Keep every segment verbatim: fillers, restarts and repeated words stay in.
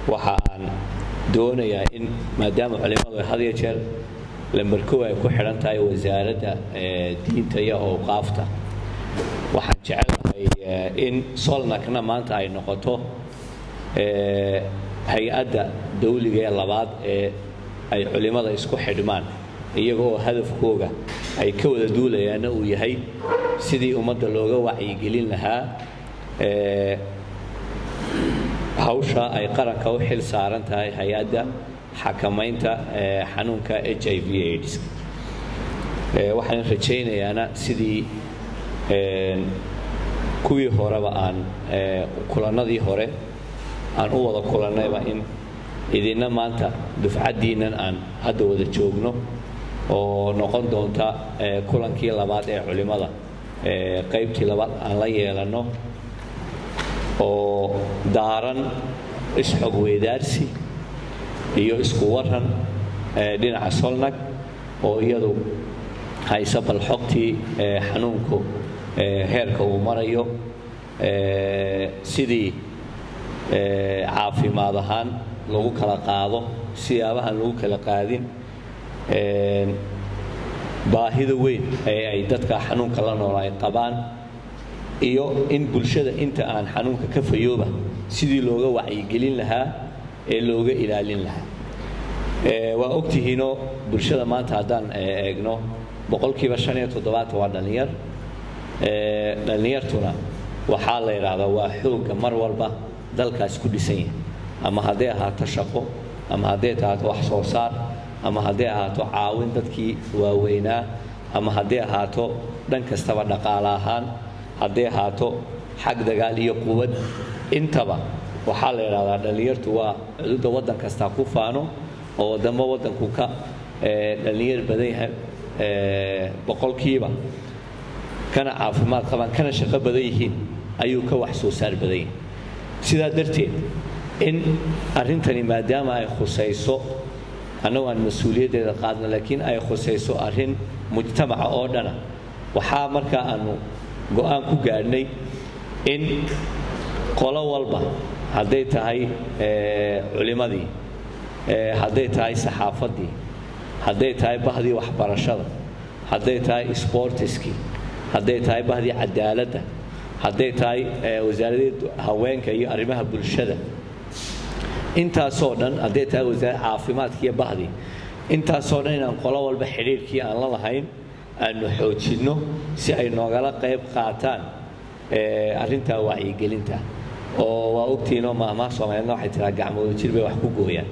waxaan doonayaa in maadaama culimadu had iyo jeer lambar kow ay ku xidhan tahay wasaaradda diinta iyo awqaafta waxaan jecelahay in solnakna maanta ay noqoto hay-adda dawliga ee labaad ee ay culimada isku xidhmaan iyagoo hadafkooga ay ka wada duulayaana uu yahay sidii ummadda looga wacyigelin lahaa hawsha ay qaranka u xil saaran tahay hay-adda xakamaynta xanuunka H I V AIDS waxaan rajaynayaana sidii kuwii horeba aan kulanadii hore aan u wada kulanayba in idina maanta dufcadiinan aan hadda wada joogno oo noqon doonta kulankii labaad ee culimada qaybtii labaad aan la yeelano oo daaran isxog weydaarsi iyo isku waran dhinaca solnag oo iyadu haysa bal xogtii xanuunku heerka uu marayo sidii caafimaad ahaan lagu kala qaado siyaabahan lagu kala qaadin baahida weyn ee ay dadka xanuunka la nool ay qabaan iyo in bulshada inta aan xanuunka ka fayooba sidii looga wacyigelin lahaa ee looga ilaalin lahaa waa ogtihiinoo bulshada maanta haddaan eegno boqolkiiba shan iyo toddobaatan waa dhallinyar dhallinyartuna waxaa la yidhaahdaa waa xoogga mar walba dalkaas ku dhisan yahay ama hadday ahaato shaqo ama hadday ahaato wax soo saar ama hadday ahaato caawin dadkii waaweynaa ama hadday ahaato dhan kastaba dhaqaale ahaan hadday ahaato xag dagaal iyo quwad intaba waxaa la yidhaahdaa dhallinyartu waa cududda waddan kasta ku faano oo waddanba waddanku ka dhallinyar badan yahay boqolkiiba kana caafimaad qabaan kana shaqo badan yihiin ayuu ka wax soo saar badan yahay sidaa darteed in arrintani maadaama ay khusayso annagu aan mas-uuliyaddeeda qaadno laakiin ay khusayso arrin mujtamaca oo dhana waxaa markaa aanu go'aan ku gaadhnay in qolo walba hadday tahay culimadii hadday tahay saxaafaddii hadday tahay bahdii waxbarashada hadday tahay sportiskii hadday tahay bahdii cadaaladda hadday tahay wasaaradii haweenka iyo arrimaha bulshada intaasoo dhan hadday tahay wasaaradda caafimaadka iyo bahdii intaasoo dhan inaan qolo walba xidhiirkii aan la lahayn aanu xoojinno si ay noogala qayb qaataan arrintaa wacyigelinta oo waa ogtiinoo maahmaah soomaaliyeedna waxay tiraa gacmooda jir bay wax ku gooyaan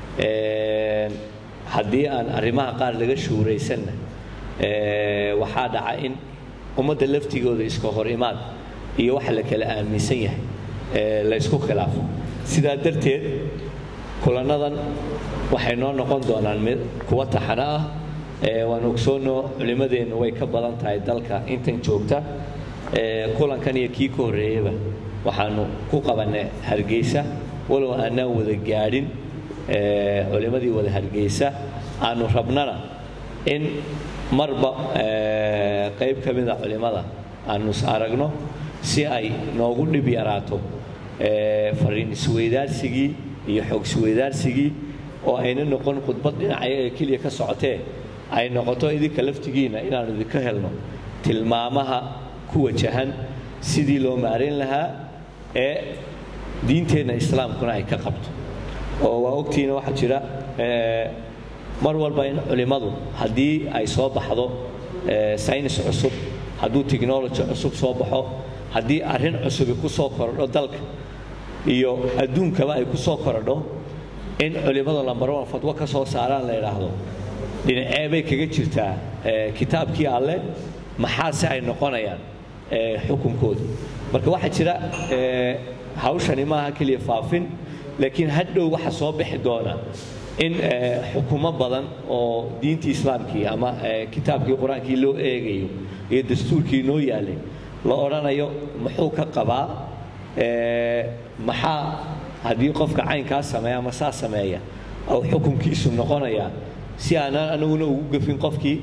haddii aan arrimaha qaar laga shuuraysanna waxaa dhaca in ummadda laftigooda iska hor imaad iyo waxa la kala aaminsan yahay la isku khilaafo sidaa darteed kulannadan waxay noo noqon doonaan mid kuwa taxano ah waan ogsoonnoo culimmadeennu way ka badan tahay dalka intan joogta kulankan iyo kii ka horreeyaba waxaanu ku qabannay hargeysa walow aanaan wada gaadhin culimmadii wada hargeysa aanu rabnana in marba qayb ka mida culimmada aanu is aragno si ay noogu dhib yaraato fariin isweydaarsigii iyo xog isweydaarsigii oo ayna noqon khudbad dhinacaya ee keliya ka socotee ay noqoto idinka laftigiina inaanu idinka helno tilmaamaha ku wajahan sidii loo maareyn lahaa ee diinteenna islaamkuna ay ka qabto oo waa ogtiina waxaa jira mar walba in culimmadu haddii ay soo baxdo saynis cusub hadduu technology cusub soo baxo haddii arrin cusubi ku soo korodho dalka iyo adduunkaba ay ku soo korodho in culimmadu lambar one fatwo ka soo saaraan la yidhaahdo dhinacee bay kaga jirtaa kitaabkii alle maxaase ay noqonayaan xukunkooda marka waxaa jira hawshani maaha keliya faafin laakiin hadhow waxa soo bixi doona in xukumo badan oo diintii islaamkii ama kitaabkii qur-aankii loo eegayo iyo dastuurkii noo yaalay la odhanayo muxuu ka qabaa maxaa haddii qofka caynkaa sameeya ama saa sameeya oo xukunkiisu noqonaya si aanaan anaguna ugu gafin qofkii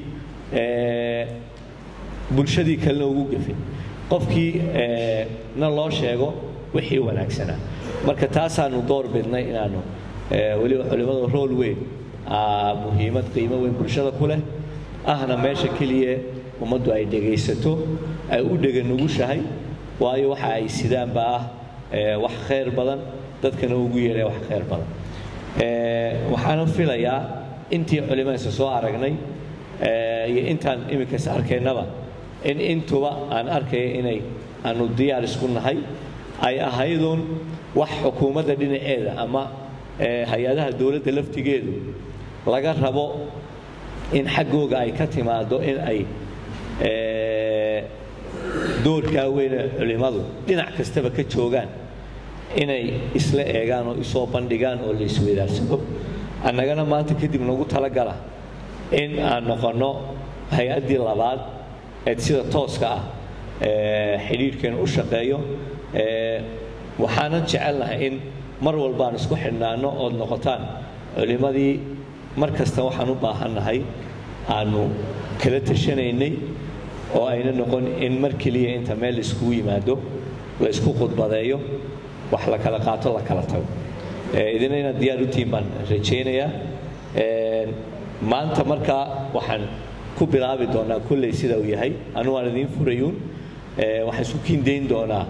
bulshadii kalena ugu gafin qofkii na loo sheego wixii wanaagsanaa marka taasaanu door bidnay inaanu weliba culimada rool weyn muhiimad qiimo weyn bulshada ku leh ahna meesha keliya ummaddu ay dhegaysato ay u dhegan nugushahay waayo waxa ay sidaan baa ah wax khayr badan dadkana ugu yeeray wax khayr badan waxaan filayaa intii culimada soo aragnay iyo intaan imika arkaynaba in intuba aan arkay inay aanu diyaar isku nahay ay ahaydun wax xukuumadda dhinaceeda ama hay'adaha dawladda laftigeedu laga rabo in xaggooga ay ka timaado in ay doorka weyn culimadu dhinac kastaba ka joogaan inay isla eegaan oo isoo bandhigaan oo la isweydaarsado annagana maanta kadib nagu talagala in aan noqono hay'adii labaad ee sida tooska ah xiriirkeena u shaqeeyo waxaanan jecelnahay in mar walba aan isku xidhnaano oo noqotaan culimadii mar kasta waxaan u baahannahay aanu kala tashanaynay oo ayna noqon in mar keliya inta meel iskugu yimaado la isku khudbadeeyo wax la kala qaato la kala tago idina inaad diyaar u tihiin baan rajaynayaa maanta markaa waxaan ku bilaabi doonaa kulley sida uu yahay anu waan idiin furayuun waxaan isku kiindayn doonaa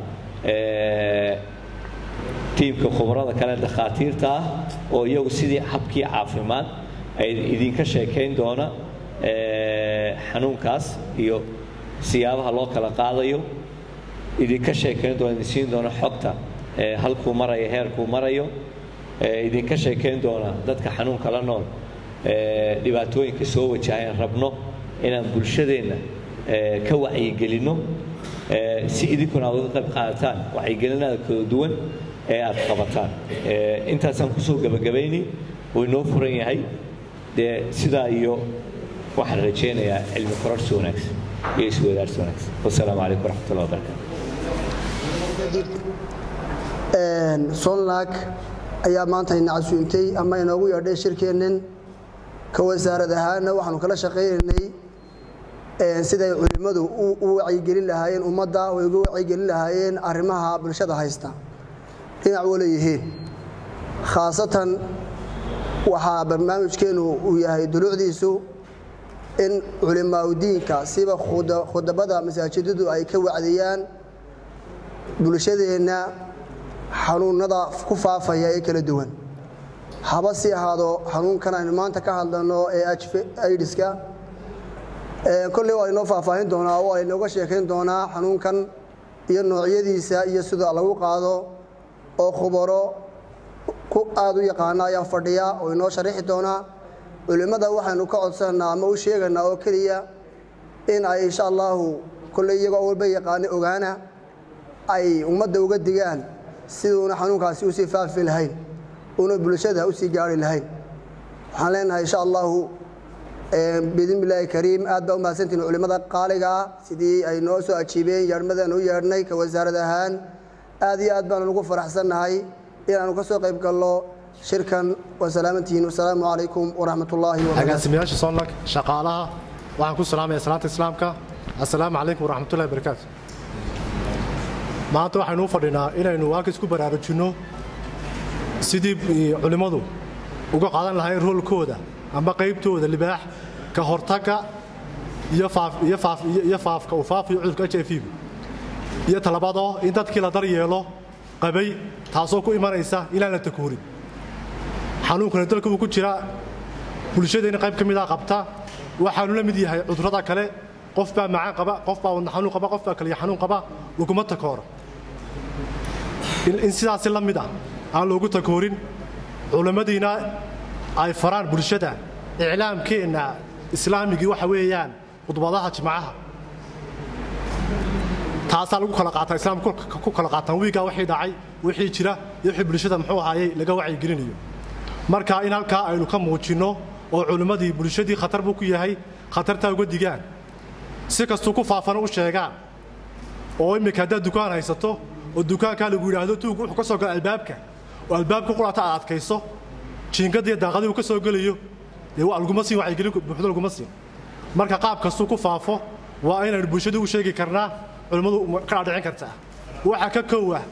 tiimka khubarada kale dhakhaatiirta ah oo iyagu sidii habkii caafimaad ay idinka sheekayn doona xanuunkaas iyo siyaabaha loo kala qaadayo idinka sheekayn doona idin siin doona xogta halkuu marayo heerkuu marayo idinka sheekayn doona dadka xanuunka la nool dhibaatooyinka soo wajahayan rabno inaan bulshadeenna ka wacyigelinno si idinkuna aad uga qayb qaadataan wacyigelinada kala duwan ee aad qabataan intaasaan kusoo gabagabayni wuu inoo furan yahay dee sidaa iyo waxaan rajaynayaa cilmi kororsi wanaagsan iyo isweydaarsi wanaagsan wasalaamu calaykum waraxmatullahi wabarakaatu sonlag ayaa maanta ina casuuntay ama inoogu yeedhay shirkeennan ka wasaarad ahaana waxaanu kala shaqaynaynay siday culimadu u wacyigelin lahaayeen ummadda way uga wacyigelin lahaayeen arrimaha bulshada haysta dhinac wala yihiin khaasatan waxaa barnaamijkeenu uu yahay dulucdiisu in culimaadudiinka siba khudabada masaajidadu ay ka wacdiyaan bulshadeenna xanuunada ku faafaya ee kala duwan haba si ahaado xanuunkan aynu maanta ka hadlano ee aidiska kolley waa inoo faahfaahin doonaa oo ay nooga sheekayn doonaa xanuunkan iyo noocyadiisa iyo sida lagu qaado oo khubaro ku aad u yaqaana ayaa fadhiya oo inoo sharaxi doonaa culimada waxaanu ka codsanaa ama u sheeganaa oo keliya in ay insha allahu kolley iyagoo walba yaqaana ogaana ay ummadda uga digaan siduuna xanuunkaasi usii faafi lahayn una bulshada usii gaari lahayn waxaan leenahay insha allahu biidn billaahi kariim aad baa u mahadsantihin culimada qaaliga ah sidii ay noo soo ajiibeen yeedhmadaan u yeedhnay ka wasaarad ahaan aad iyo aad baanu ugu faraxsannahay inaanu ka soo qayb galno shirkan wasalaamantihiin wasalaamu calaykum waraxmatullaahi wabarakaatu agaasimayaasha sonlag shaqaalaha waxaan ku salaamaya salaanta islaamka assalaamu calaykum waraxmatullahi wabarakaatu maanta waxaynu u fadhinaa inaynu halkaas ku baraarujinno sidii culimmadu uga qaadan lahayn roolkooda ama qaybtooda libaax ka hortagga iyo faafka uu faafiyo cudurka h i v iyo talabadoo in dadkii la daryeelo qabay taasoo ku imanaysa inaan la takoorin xanuunkana dalka uu ku jira bulshadeenna qayb ka mid ah qabta waxaanu la mid yahay cudurrada kale qof baa macaan qaba qof baa wadna xanuun qaba qof baa kaliya xanuun qaba laguma takooro in sidaasi la mid ah aan loogu takoorin culimmadiina ay faraan bulshada iclaamkeenna islaamigii waxa weeyaan khudbadaha jimcaha taasaa lagu kala qaataa islaamku ku kala qaataan wiigaa wixii dhacay wixii jira iyo wixii bulshada muxuu ahaayey laga wacyigelinayo marka in halkaa aynu ka muujinno oo culimmadii bulshadii khatar buu ku yahay khatartaa uga digaan si kastuu ku faafana u sheegaan oo iminka haddaad dukaan haysato oo dukaankaa lagu yidhaahdo tuugu wuxuu ka soo gala albaabka oo albaabka qurata aad adkayso jiingadiiyo daaqadii uu ka soo gelayo dee waa laguma siin wacyigelin buuxdo laguma siin marka qaab kastuu ku faafo waa inaynu bulshadu u sheegi karnaa culimmadu ka dhaadhicin kartaa waxa ka kow ah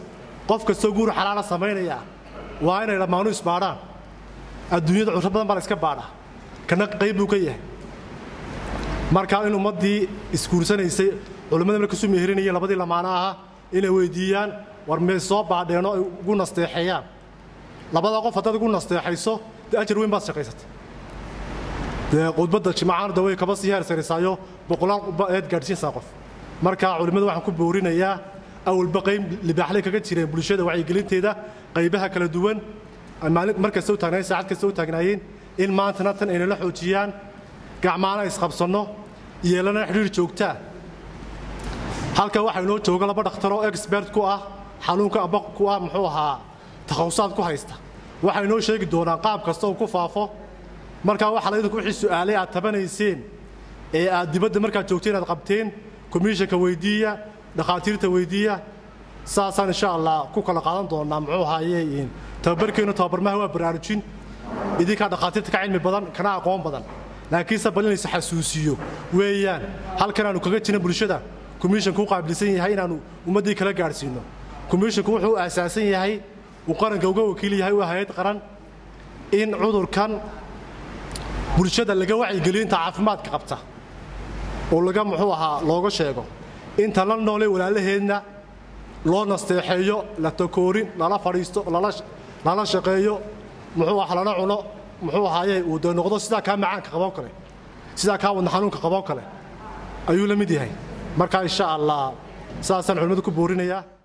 qof kastoo guur xalaala samaynaya waa inay dhammaanu isbaadhaan adduunyada cudurro badan baa la iska baadhaa kana qayb buu ka yahay marka in ummadii iskuursanaysay culimada markay soo meehrinayeen labadii lamaana aha inay weydiiyaan war ma soo baadheeno ay ugu nasteexayaan labada qof haddaad ugu nasteexayso ajar weyn baad shaqaysatay qodbada jimcaana daway kaba sii heersaraysayo boqolaal eed gaadhsiinsa qof marka culimadu waxaan ku boorinayaa awalba qayb libaaxley kaga jireen bulshada wacyigelinteeda qaybaha kala duwan markasta u taagnaayeen saacad kasta u taagnaayeen in maantana tan ayna la xoojiyaan gacmaana isqabsanno yeelana xiriir joogtaa halka waxaa inoo jooga laba dhakhtar oo expert ku ah xanuunka amba ku ah muxuu ahaa takhasusaad ku haysta waxay inoo sheegi doonaan qaab kasta oo ku faafo marka waxa la idinku wixii su'aale aad tabanayseen ee aad dibadda markaa joogteen aad qabteen komishanka weydiiya dhakhaatiirta weydiiya saasaan insha allah ku kala qaadan doonaa muxuu ahaayeen tababarkeenu tababarmaha waa baraarujin idinka dhakhaatiirta ka cilmi badan kana aqoon badan laakiin sabalinaysa xasuusiyo weeyaan halkan aanu kaga jirna bulshada komishanku u qaabilsan yahay inaanu ummadii kala gaarsiino komishanku wuxuu aasaasan yahay uu qaranka uga wakiil yahay waa hay'ad qaran in cudurkan bulshada laga wacyigelinta caafimaadka qabta oo laga muxuu ahaa looga sheego inta la noolay walaalaheedna loo nasteexeeyo la takoorin lala fadhiisto lala shaqeeyo muxuu ahaa lana cuno muxuu ahaayey uu dee noqdo sidaa kaa macaanka qaboo kale sidaa kaa wadna xanuunka qaboo kale ayuu la mid yahay marka insha allah saasaan culimadu ku boorinayaa